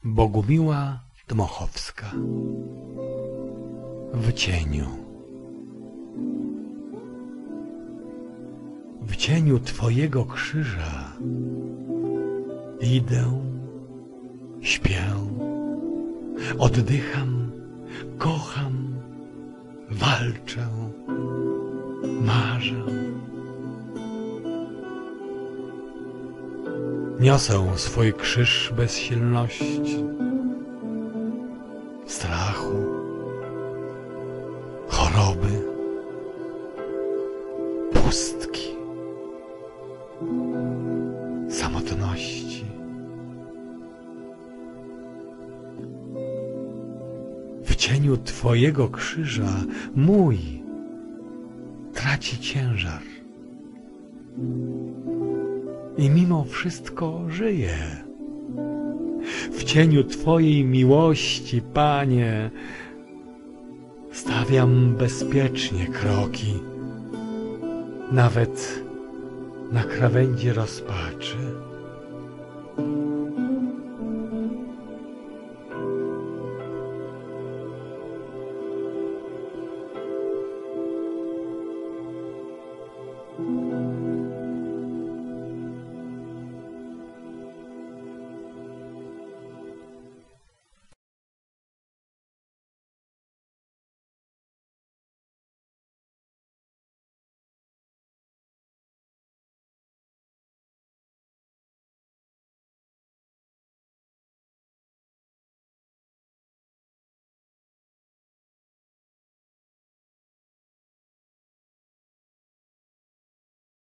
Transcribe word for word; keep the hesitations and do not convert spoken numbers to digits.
Bogumiła Dmochowska. W cieniu. W cieniu Twojego krzyża idę, śpię, oddycham, kocham, walczę, marzę. Niosę swój krzyż bezsilności, strachu, choroby, pustki, samotności. W cieniu Twojego krzyża mój traci ciężar. I mimo wszystko żyję. W cieniu Twojej miłości, Panie, stawiam bezpiecznie kroki, nawet na krawędzi rozpaczy.